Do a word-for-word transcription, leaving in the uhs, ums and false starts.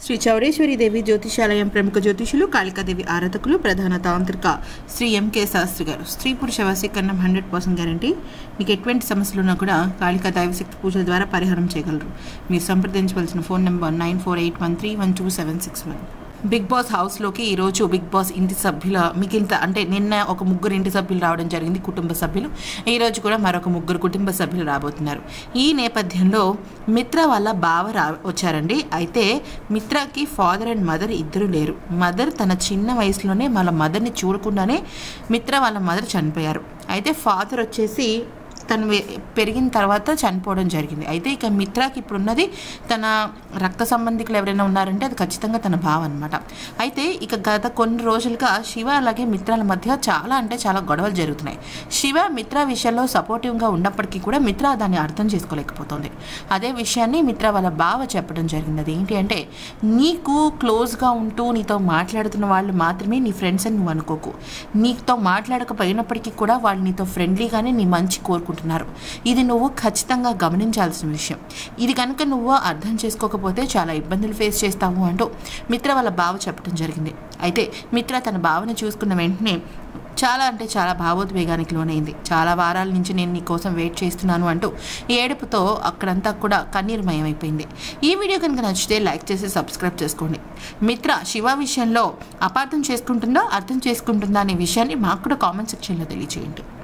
శ్రీ చౌడేశ్వరి దేవి జ్యోతిషాలయం ప్రముఖ జ్యోతిషులు కాళికాదేవి ఆరాధకులు ప్రధాన తాంత్రిక శ్రీ ఎంకే శాస్త్రి గారు. స్త్రీ పురుష వశీకరణం హండ్రెడ్ పర్సెంట్ గ్యారంటీ. మీకు ఎటువంటి సమస్యలు ఉన్నా కూడా కాళికా దైవశక్తి పూజల ద్వారా పరిహారం చేయగలరు. మీరు సంప్రదించవలసిన phone number nine four eight one three one two seven six one. Big boss హౌస్లోకి ఈరోజు బిగ్ బాస్ ఇంటి సభ్యుల మిగిలిన అంటే నిన్న ఒక ముగ్గురు ఇంటి సభ్యులు రావడం జరిగింది, కుటుంబ సభ్యులు. ఈరోజు కూడా మరొక ముగ్గురు కుటుంబ సభ్యులు రాబోతున్నారు. ఈ నేపథ్యంలో మిత్ర వాళ్ళ బావ రా వచ్చారండి. అయితే మిత్రకి ఫాదర్ అండ్ మదర్ ఇద్దరు లేరు. మదర్ తన చిన్న వయసులోనే వాళ్ళ మదర్ని చూడకుండానే మిత్ర వాళ్ళ మదర్ చనిపోయారు. అయితే ఫాదర్ వచ్చేసి తను పెరిగిన తర్వాత చనిపోవడం జరిగింది. అయితే ఇక మిత్రకి ఇప్పుడు ఉన్నది తన రక్త సంబంధికులు ఎవరైనా ఉన్నారంటే అది ఖచ్చితంగా తన బావ అనమాట. అయితే ఇక గత కొన్ని రోజులుగా శివ అలాగే మిత్రాల మధ్య చాలా అంటే చాలా గొడవలు జరుగుతున్నాయి. శివ మిత్ర విషయంలో సపోర్టివ్గా ఉన్నప్పటికీ కూడా మిత్ర దాన్ని అర్థం చేసుకోలేకపోతుంది. అదే విషయాన్ని మిత్ర వాళ్ళ బావ చెప్పడం జరిగింది. అది ఏంటి అంటే, నీకు క్లోజ్గా ఉంటూ నీతో మాట్లాడుతున్న వాళ్ళు మాత్రమే నీ ఫ్రెండ్స్ అని నువ్వు అనుకోకు. నీతో మాట్లాడకపోయినప్పటికీ కూడా వాళ్ళు నీతో ఫ్రెండ్లీగానే నీ మంచి కోరుకుంటున్నారు. ఇది నువ్వు ఖచ్చితంగా గమనించాల్సిన విషయం. ఇది కనుక నువ్వు అర్థం చేసుకోకపోతే చాలా ఇబ్బందులు ఫేస్ చేస్తావు అంటూ మిత్ర వాళ్ళ బావ చెప్పడం జరిగింది. అయితే మిత్ర తన బావని చూసుకున్న వెంటనే చాలా అంటే చాలా భావోద్వేగానికి లోనైంది. చాలా వారాల నుంచి నేను నీ కోసం వెయిట్ చేస్తున్నాను అంటూ ఏడుపుతో అక్కడంతా కూడా కన్నీరుమయమైపోయింది. ఈ వీడియో కనుక నచ్చితే లైక్ చేసి సబ్స్క్రైబ్ చేసుకోండి. మిత్ర శివ విషయంలో అపార్థం చేసుకుంటుందా అర్థం చేసుకుంటుందా అనే విషయాన్ని మాకు కూడా కామెంట్ సెక్షన్లో తెలియజేయండి.